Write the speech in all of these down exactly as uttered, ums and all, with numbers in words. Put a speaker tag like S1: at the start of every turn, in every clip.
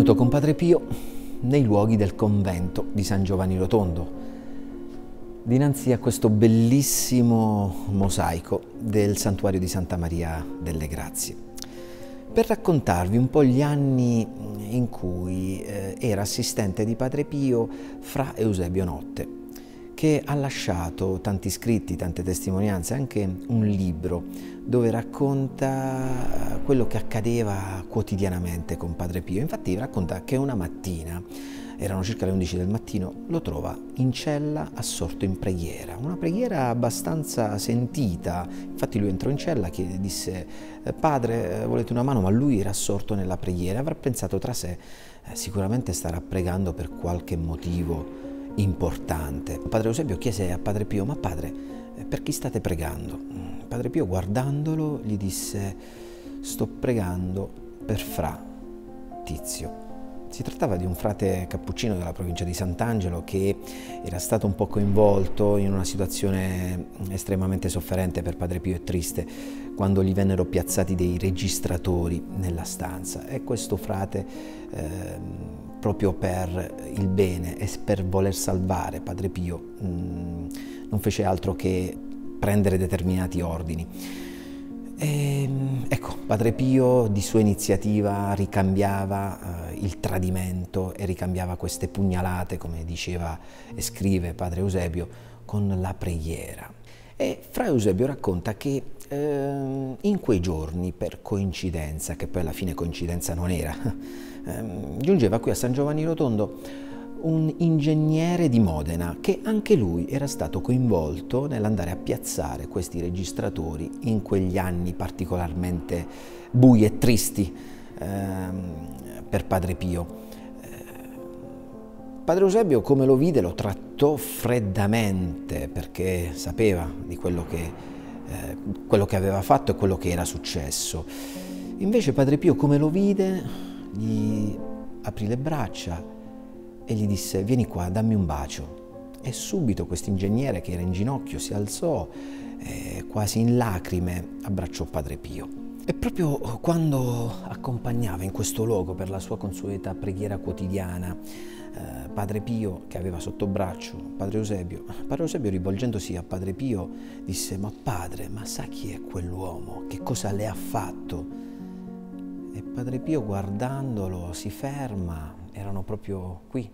S1: venuto con Padre Pio nei luoghi del convento di San Giovanni Rotondo, dinanzi a questo bellissimo mosaico del santuario di Santa Maria delle Grazie, per raccontarvi un po' gli anni in cui eh, era assistente di Padre Pio Fra Eusebio Notte, che ha lasciato tanti scritti, tante testimonianze, anche un libro dove racconta quello che accadeva quotidianamente con Padre Pio. Infatti racconta che una mattina, erano circa le undici del mattino, lo trova in cella assorto in preghiera, una preghiera abbastanza sentita. Infatti lui entrò in cella e disse: padre, volete una mano? Ma lui era assorto nella preghiera, avrà pensato tra sé, eh, sicuramente starà pregando per qualche motivo importante. Padre Eusebio chiese a Padre Pio: ma padre, per chi state pregando? Padre Pio, guardandolo, gli disse: sto pregando per Fra Tizio. Si trattava di un frate cappuccino della provincia di Sant'Angelo che era stato un po' coinvolto in una situazione estremamente sofferente per Padre Pio e triste, quando gli vennero piazzati dei registratori nella stanza, e questo frate eh, proprio per il bene e per voler salvare Padre Pio mh, non fece altro che prendere determinati ordini. E, ecco, Padre Pio di sua iniziativa ricambiava eh, il tradimento e ricambiava queste pugnalate, come diceva e scrive Padre Eusebio, con la preghiera. E Fra Eusebio racconta che eh, in quei giorni, per coincidenza, che poi alla fine coincidenza non era, eh, giungeva qui a San Giovanni Rotondo un ingegnere di Modena che anche lui era stato coinvolto nell'andare a piazzare questi registratori in quegli anni particolarmente bui e tristi ehm, per Padre Pio. Padre Eusebio, come lo vide, lo trattò freddamente, perché sapeva di quello che, eh, quello che aveva fatto e quello che era successo. Invece Padre Pio, come lo vide, gli aprì le braccia e gli disse: vieni qua, dammi un bacio. E subito questo ingegnere, che era in ginocchio, si alzò e quasi in lacrime abbracciò Padre Pio. E proprio quando accompagnava in questo luogo per la sua consueta preghiera quotidiana eh, Padre Pio, che aveva sotto braccio Padre Eusebio, Padre Eusebio, rivolgendosi a Padre Pio, disse: ma padre, ma sa chi è quell'uomo? Che cosa le ha fatto? E Padre Pio, guardandolo, si ferma. Erano proprio qui.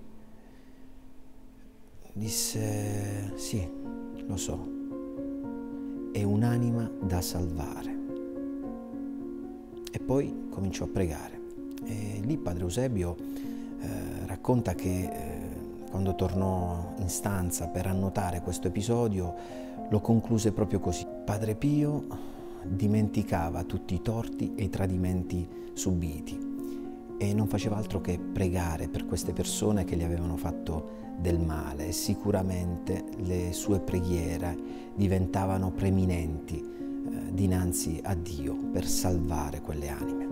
S1: Disse: sì, lo so, è un'anima da salvare. E poi cominciò a pregare. E lì Padre Eusebio eh, racconta che eh, quando tornò in stanza per annotare questo episodio, lo concluse proprio così: Padre Pio dimenticava tutti i torti e i tradimenti subiti e non faceva altro che pregare per queste persone che gli avevano fatto del male, e sicuramente le sue preghiere diventavano preminenti eh, dinanzi a Dio per salvare quelle anime.